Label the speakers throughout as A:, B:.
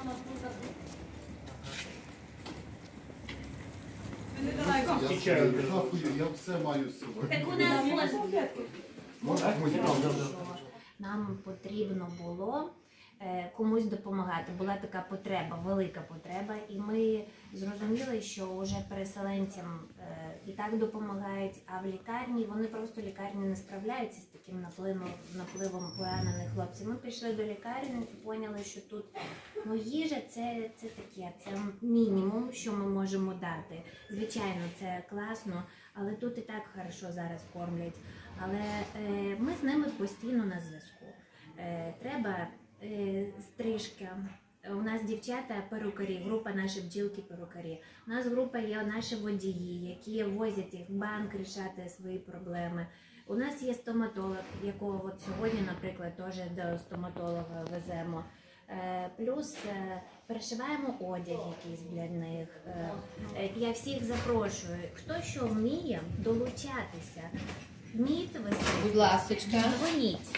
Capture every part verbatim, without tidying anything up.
A: Я все маю з собою.
B: Так у нас нам потрібно було комусь допомагати. Була така потреба, велика потреба, і ми зрозуміли, що вже переселенцям і так допомагають, а в лікарні вони просто лікарні не справляються з таким напливом, напливом поранених хлопців. Ми пішли до лікарні і поняли, що тут ну, їжа це, це таке, це мінімум, що ми можемо дати. Звичайно, це класно, але тут і так хорошо зараз кормлять. Але е, ми з ними постійно на зв'язку. Е, треба стрижка. У нас дівчата перукарі, група наші бджілки-перукарі. У нас група є наші водії, які возять їх в банк рішати свої проблеми. У нас є стоматолог, якого от сьогодні, наприклад, теж до стоматолога веземо. Плюс перешиваємо одяг якийсь для них. Я всіх запрошую, хто що вміє, долучатися. Вмієте ви?
C: Будь ласочка.
B: Дзвоніть.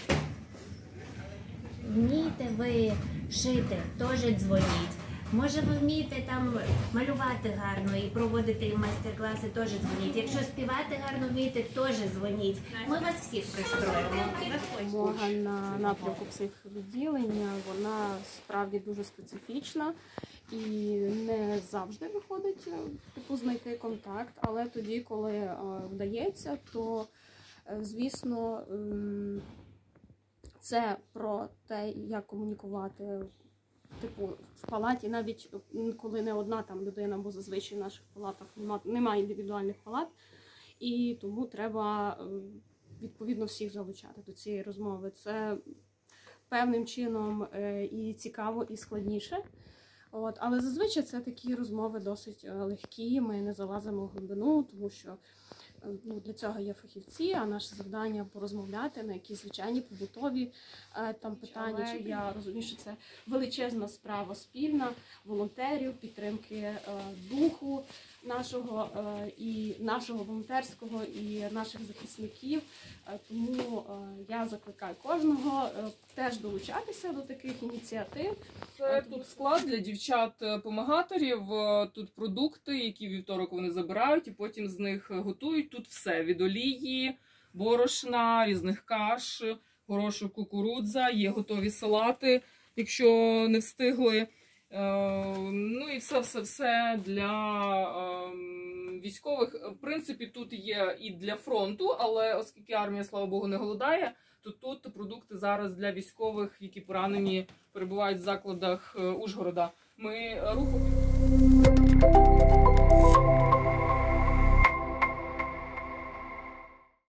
B: Вмієте ви шити, теж дзвоніть. Може ви вмієте там малювати гарно і проводити майстер-класи, теж дзвоніть. Якщо співати гарно вмієте, теж дзвоніть. Ми вас всіх пристроїмо.
D: Допомога на напрямку психвідділення, вона справді дуже специфічна і не завжди виходить типу, знайти контакт, але тоді, коли вдається, то, звісно, це про те, як комунікувати типу, в палаті, навіть коли не одна там людина, бо зазвичай в наших палатах немає індивідуальних палат, і тому треба відповідно всіх залучати до цієї розмови. Це певним чином і цікаво, і складніше. От, але зазвичай це такі розмови досить легкі, ми не залазимо в глибину, тому що ну, для цього є фахівці, а наше завдання порозмовляти на якісь звичайні побутові е, там питання. Чи я розумію, що це величезна справа спільна, волонтерів, підтримки е, духу нашого е, і нашого волонтерського, і наших захисників. Е, тому е, я закликаю кожного е, теж долучатися до таких ініціатив.
E: Це тут склад для дівчат-помагаторів, тут продукти, які вівторок вони забирають і потім з них готують. Тут все від олії, борошна, різних каш, горошок, кукурудза, є готові салати, якщо не встигли. Ну і все-все-все для військових. В принципі, тут є і для фронту, але оскільки армія, слава Богу, не голодає, то тут продукти зараз для військових, які поранені, перебувають в закладах Ужгорода. Ми руху...